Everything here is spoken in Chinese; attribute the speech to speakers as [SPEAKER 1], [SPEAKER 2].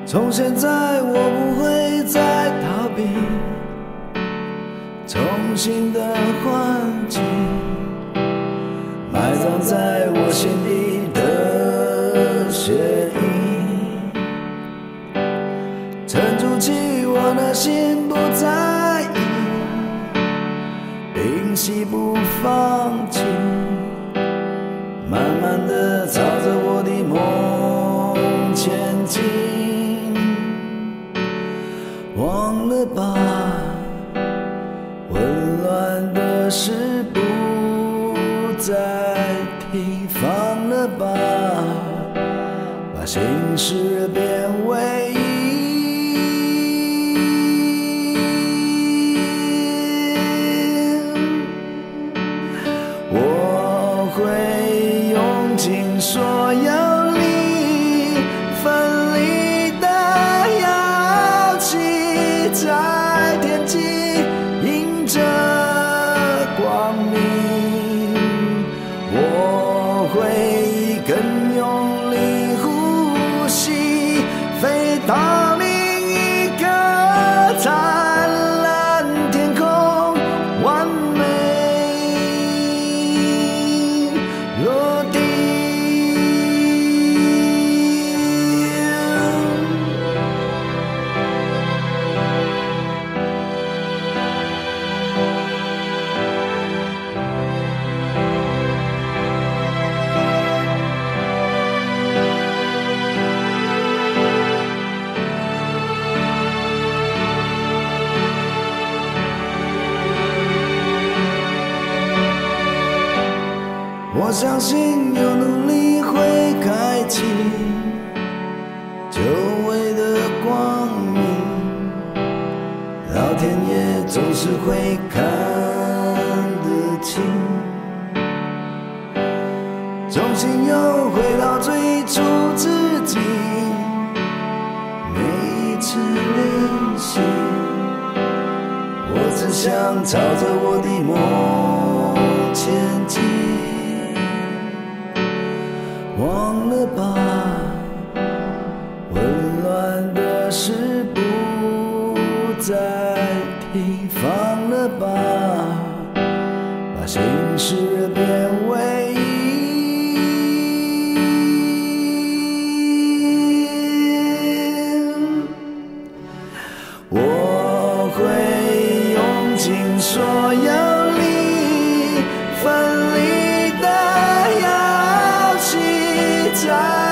[SPEAKER 1] 从现在我不会再逃避重新的欢庆，埋葬在我心底的血印，沉住气，我的心不在意，屏息不放弃，慢慢地朝着我的梦前进。忘了吧，混乱的事不再提，放了吧，把心事变为一。我会用尽所有力，奋力的摇旗，在天际迎着光明。我会更用力呼吸，飞到另一个灿烂天空，完美落地。我相信有努力会开启久违的光明，老天爷总是会看得清，重新又回到最初自己，每一次练习，我只想朝着我的梦前进。忘了吧，混乱的事不再提，放了吧，把心事变为一。我会用尽所有力，奋力的摇旗，在